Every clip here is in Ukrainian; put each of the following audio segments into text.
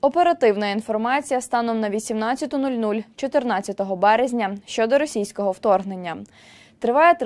Оперативна інформація станом на 18:00 14 березня щодо російського вторгнення. Триває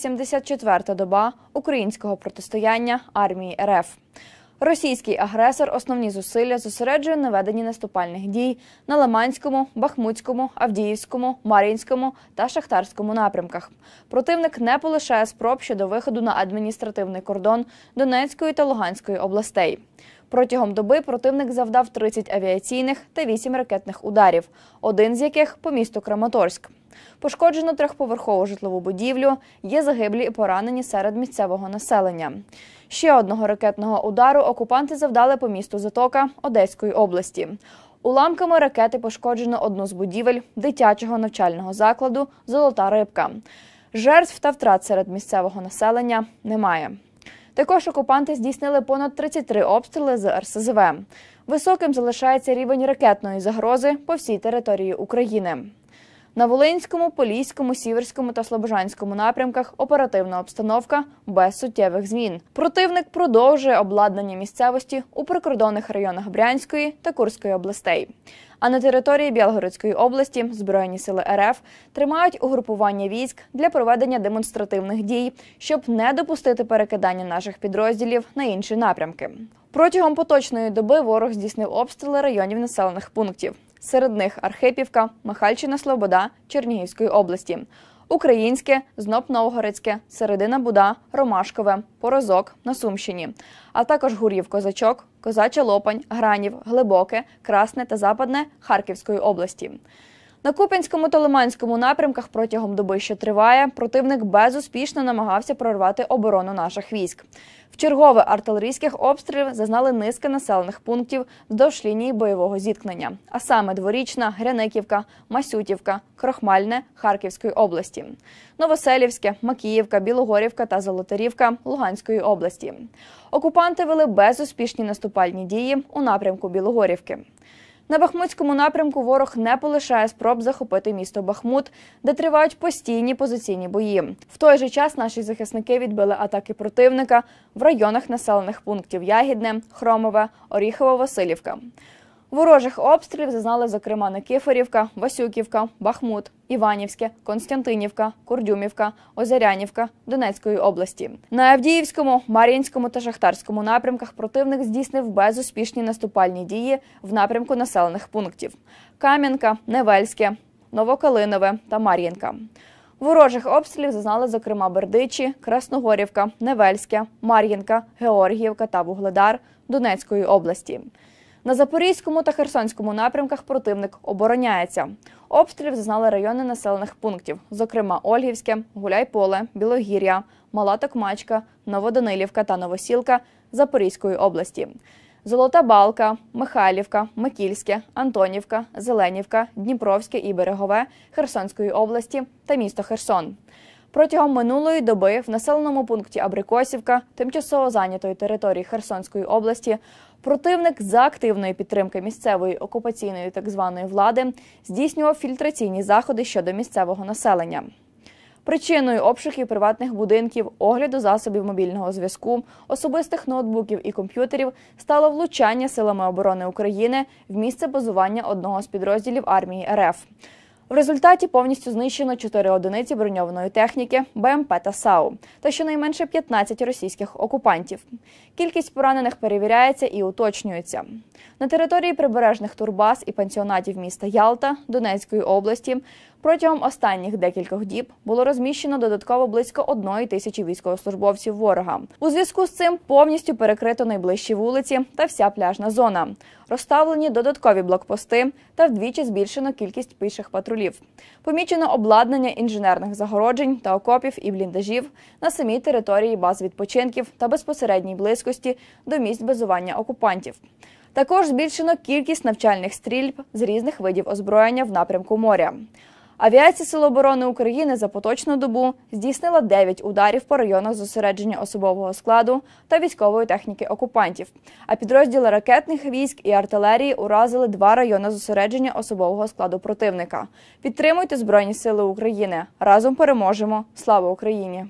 384-та доба українського протистояння армії РФ. Російський агресор основні зусилля зосереджує на веденні наступальних дій на Лиманському, Бахмутському, Авдіївському, Мар'їнському та Шахтарському напрямках. Противник не полишає спроб щодо виходу на адміністративний кордон Донецької та Луганської областей. Протягом доби противник завдав 30 авіаційних та 8 ракетних ударів, один з яких по місту Краматорськ. Пошкоджено трьохповерхову житлову будівлю, є загиблі і поранені серед місцевого населення. Ще одного ракетного удару окупанти завдали по місту Затока Одеської області. Уламками ракети пошкоджено одну з будівель дитячого навчального закладу «Золота рибка». Жертв та втрат серед місцевого населення немає. Також окупанти здійснили понад 33 обстріли з РСЗВ. Високим залишається рівень ракетної загрози по всій території України. На Волинському, Поліському, Сіверському та Слобожанському напрямках оперативна обстановка без суттєвих змін. Противник продовжує обладнання місцевості у прикордонних районах Брянської та Курської областей. А на території Білгородської області Збройні сили РФ тримають угрупування військ для проведення демонстративних дій, щоб не допустити перекидання наших підрозділів на інші напрямки. Протягом поточної доби ворог здійснив обстріли районів населених пунктів. Серед них Архипівка, Михайлівщина-Слобода Чернігівської області, Українське, Знop-Новгородське, Середина-Буда, Ромашкове, Порозок на Сумщині, а також Гур'їв-Козачок, Козача Лопань, Гранів, Глибоке, Красне та Западне Харківської області. На Куп'янському та Лиманському напрямках протягом доби, що триває, противник безуспішно намагався прорвати оборону наших військ. Вчергове артилерійських обстрілів зазнали низка населених пунктів вздовж лінії бойового зіткнення, а саме Дворічна, Гряниківка, Масютівка, Крохмальне Харківської області, Новоселівське, Макіївка, Білогорівка та Золотарівка Луганської області. Окупанти вели безуспішні наступальні дії у напрямку Білогорівки. На Бахмутському напрямку ворог не полишає спроб захопити місто Бахмут, де тривають постійні позиційні бої. В той же час наші захисники відбили атаки противника в районах населених пунктів Ягідне, Хромове, Оріхово-Василівка. Ворожих обстрілів зазнали, зокрема, Никифорівка, Васюківка, Бахмут, Іванівське, Константинівка, Курдюмівка, Озарянівка Донецької області. На Авдіївському, Мар'їнському та Шахтарському напрямках противник здійснив безуспішні наступальні дії в напрямку населених пунктів – Кам'янка, Невельське, Новокалинове та Мар'їнка. Ворожих обстрілів зазнали, зокрема, Бердичі, Красногорівка, Невельське, Мар'їнка, Георгіївка та Вугледар Донецької області. На Запорізькому та Херсонському напрямках противник обороняється. Обстрілів зазнали райони населених пунктів, зокрема Ольгівське, Гуляйполе, Білогір'я, Мала Токмачка, Новоданилівка та Новосілка Запорізької області, Золота Балка, Михайлівка, Микільське, Антонівка, Зеленівка, Дніпровське і Берегове Херсонської області та місто Херсон. Протягом минулої доби в населеному пункті Абрикосівка, тимчасово зайнятої території Херсонської області, противник за активної підтримки місцевої окупаційної так званої влади здійснював фільтраційні заходи щодо місцевого населення. Причиною обшуків приватних будинків, огляду засобів мобільного зв'язку, особистих ноутбуків і комп'ютерів стало влучання силами оборони України в місце базування одного з підрозділів армії РФ. В результаті повністю знищено 4 одиниці броньованої техніки, БМП та САУ, та щонайменше 15 російських окупантів. Кількість поранених перевіряється і уточнюється. На території прибережних турбаз і пансіонатів міста Ялта Донецької області протягом останніх декількох діб було розміщено додатково близько 1 тисячі військовослужбовців ворога. У зв'язку з цим повністю перекрито найближчі вулиці та вся пляжна зона. Розставлені додаткові блокпости та вдвічі збільшено кількість піших патрулів. Помічено обладнання інженерних загороджень та окопів і бліндажів на самій території баз відпочинків та безпосередній близькості до місць базування окупантів. Також збільшено кількість навчальних стрільб з різних видів озброєння в напрямку моря. Авіація Сил оборони України за поточну добу здійснила 9 ударів по районах зосередження особового складу та військової техніки окупантів, а підрозділи ракетних військ і артилерії уразили 2 райони зосередження особового складу противника. Підтримуйте Збройні Сили України. Разом переможемо. Слава Україні!